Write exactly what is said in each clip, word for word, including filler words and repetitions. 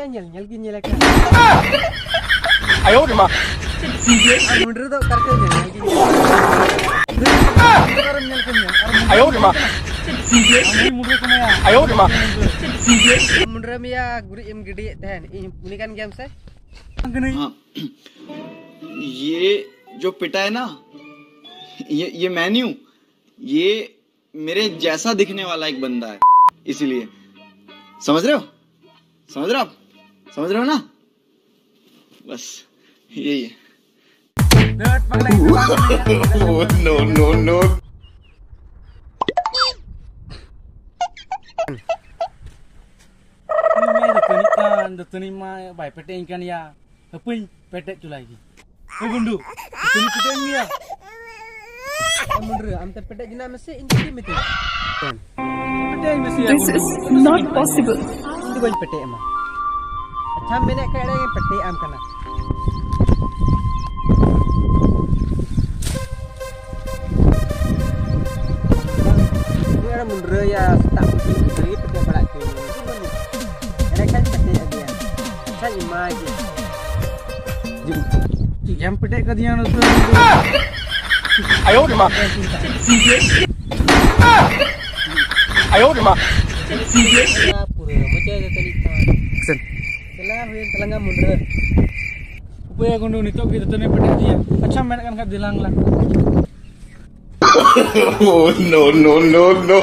ya nyel nyel gini lagi. Ayo deh mah. Mundur tuh karena nyel gini. Ayo deh mah. Ayo deh mah. Mundur ya guru im gede teh. Ini kan game saya. ये जो पिटा है ना, ये ये मैं नहीं हूँ, ये मेरे जैसा दिखने वाला एक बंदा है, इसीलिए समझ रहे हो, समझ रहे हो आप, समझ रहे हो ना, बस यही है। No no no Datani mah baik pete ikan ya, tapi pete tu lagi. Eh bundu, datani pete ni ya. Mundur, am teh pede jina mesti ini mesti. Pete mesti ya. This is not possible. Ini bukan pede emang. अच्छा मैंने कह रहे हैं पट्टे आम करना ini ada mundur ya tak mungkin dari pede balak ke ini ada kan pede ada ya अच्छा imaj Yang pete kadian tu. Ayo deh mah. Ayo deh mah. pura macam ada telita Sen. telah hujan telangga mundur Upaya kundu nito kita datani pete dia. Acha main kan kat dilang lah. Oh no no no no.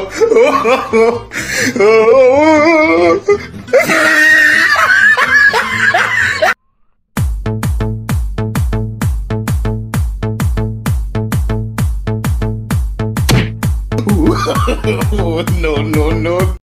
Oh no no no.